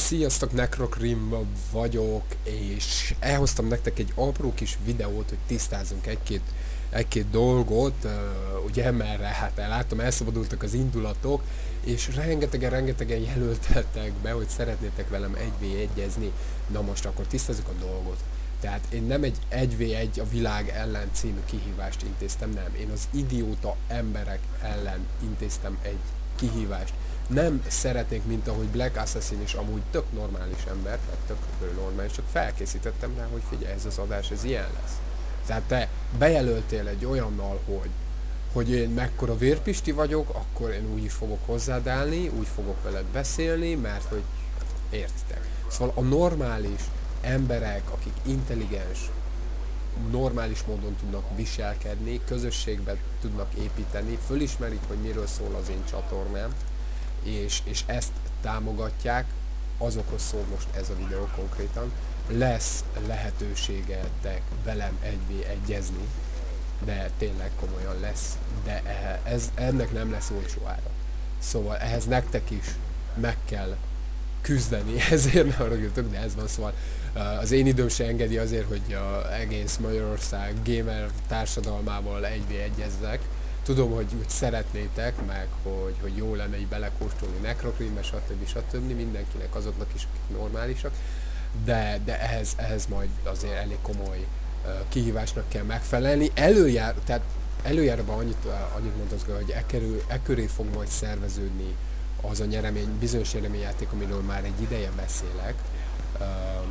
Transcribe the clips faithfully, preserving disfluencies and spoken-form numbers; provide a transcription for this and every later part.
Sziasztok, Necrocrim vagyok, és elhoztam nektek egy apró kis videót, hogy tisztázzunk egy-két egy-két dolgot, uh, ugye, mert hát látom, elszabadultak az indulatok, és rengetegen, rengetegen jelöltettek be, hogy szeretnétek velem egy vé egyezni. Na most akkor tisztázzuk a dolgot. Tehát én nem egy egy vé egy a világ ellen című kihívást intéztem, nem. Én az idióta emberek ellen intéztem egy kihívást. Nem szeretnék, mint ahogy Black Assassin is amúgy tök normális ember, tehát tök normális, csak felkészítettem rá, hogy figyelj, ez az adás, ez ilyen lesz. Tehát te bejelöltél egy olyannal, hogy, hogy én mekkora vérpisti vagyok, akkor én úgy is fogok hozzád állni, úgy fogok veled beszélni, mert hogy értitek. Szóval a normális emberek, akik intelligens, normális módon tudnak viselkedni, közösségben tudnak építeni, fölismerik, hogy miről szól az én csatornám, és, és ezt támogatják, azokhoz szól most ez a videó konkrétan. Lesz lehetőségetek velem egy vé egyezni, de tényleg komolyan lesz, de ez, ennek nem lesz olcsó ára. Szóval ehhez nektek is meg kell küzdeni, ezért ne haragudjatok, de ez van, szóval az én időm se engedi azért, hogy a egész Magyarország gamer társadalmával egy vé egyezzek. Tudom, hogy úgy szeretnétek, meg hogy, hogy jó lenne így belekóstolni Necrocrimbe, stb. stb. Mindenkinek, azoknak is, akik normálisak, de, de ehhez, ehhez majd azért elég komoly uh, kihívásnak kell megfelelni. Előjár, tehát előjárban annyit, uh, annyit mondom, hogy e, körül, e köré fog majd szerveződni az a nyeremény, bizonyos nyereményjáték, amiről már egy ideje beszélek. Uh,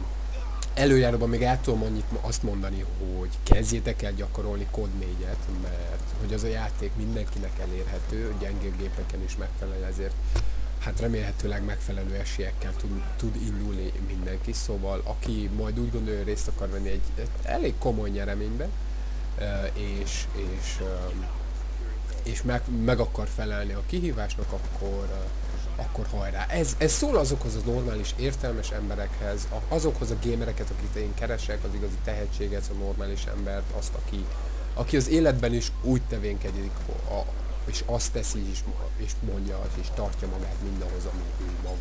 Előjáróban még el tudom annyit azt mondani, hogy kezdjétek el gyakorolni Code négyet, mert hogy az a játék mindenkinek elérhető, gyengébb gépeken is megfelel, ezért hát remélhetőleg megfelelő esélyekkel tud, tud indulni mindenki, szóval aki majd úgy gondolja, hogy részt akar venni egy, egy elég komoly nyereménybe, és, és, és meg, meg akar felelni a kihívásnak, akkor akkor hajrá. Ez, ez szól azokhoz az normális, értelmes emberekhez, azokhoz a gamereket, akit én keresek, az igazi tehetséget, a normális embert, azt, aki, aki az életben is úgy tevékedik, a, és azt teszi, és, és mondja, és tartja magát mindahhoz, ami ő maga.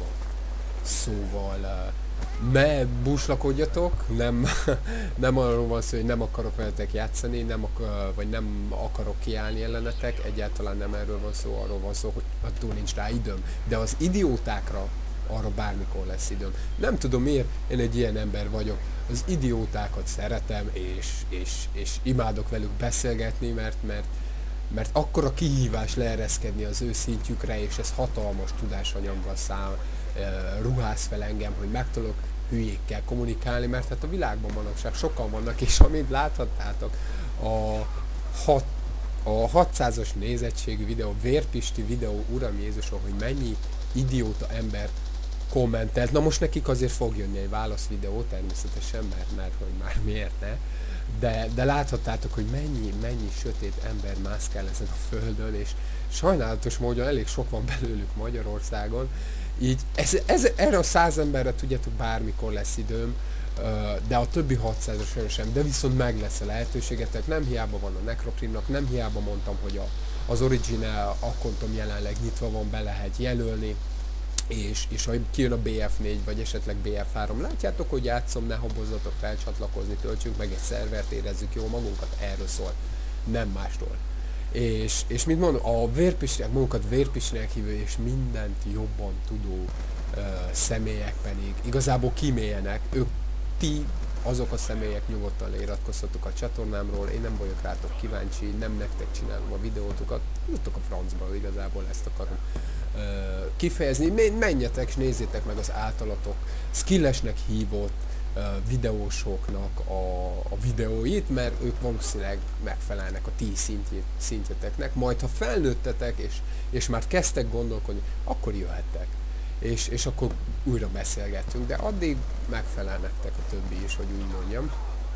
Szóval ne buslakodjatok, nem, nem arról van szó, hogy nem akarok veletek játszani, nem akar, vagy nem akarok kiállni ellenetek, egyáltalán nem erről van szó, arról van szó, hogy attól nincs rá időm. De az idiótákra arra bármikor lesz időm. Nem tudom miért, én egy ilyen ember vagyok. Az idiótákat szeretem, és, és, és imádok velük beszélgetni, mert, mert, mert akkora kihívás leereszkedni az ő szintjükre, és ez hatalmas tudásanyaggal száll, ruház fel engem, hogy meg tudok hülyékkel kommunikálni, mert hát a világban manapság sokan vannak, és amint láthattátok, a, hat, a hatszázas nézettségű videó, vérpisti videó, uram Jézusom, hogy mennyi idióta ember kommentelt. Na most nekik azért fog jönni egy válaszvideó, természetesen, mert, mert hogy már miért ne, de, de láthattátok, hogy mennyi, mennyi sötét ember mászkál ezen a földön, és sajnálatos módon elég sok van belőlük Magyarországon. Így ez, ez, erre a száz emberre tudjátok, bármikor lesz időm, de a többi hatszázasra sem, de viszont meg lesz a lehetőségetek, nem hiába van a Necrocrimnak, nem hiába mondtam, hogy a, az original akkontom jelenleg nyitva van, be lehet jelölni, és, és ha kijön a bé ef négy, vagy esetleg bé ef három, látjátok, hogy játszom, ne habozzatok fel, csatlakozni, töltsünk meg egy szervert, érezzük jól magunkat, erről szól, nem másról. És, és mint mondom, a vérpistinek, magukat vérpistinek hívő és mindent jobban tudó uh, személyek pedig igazából kimélyenek, ők ti, azok a személyek nyugodtan leiratkoztatok a csatornámról, én nem vagyok rátok kíváncsi, nem nektek csinálom a videótokat, jutok a francba, igazából ezt akarom uh, kifejezni, menjetek és nézzétek meg az általatok skillesnek hívott videósoknak a, a videóit, mert ők valószínűleg megfelelnek a ti szintjét, szintjeteknek, majd ha felnőttetek és, és már kezdtek gondolkodni, akkor jöhettek, és, és akkor újra beszélgetünk, de addig megfelel nektek a többi is, hogy úgy mondjam.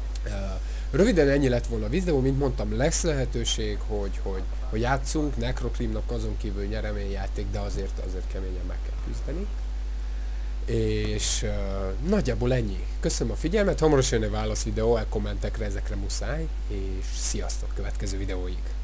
Röviden ennyi lett volna a videó, mint mondtam, lesz lehetőség, hogy, hogy, hogy játszunk, Necrocrimnak azon kívül nyereményjáték, de azért, azért keményen meg kell küzdeni. És uh, nagyjából ennyi. Köszönöm a figyelmet, hamarosan jön egy válasz videó, a kommentekre ezekre muszáj, és sziasztok, következő videóig!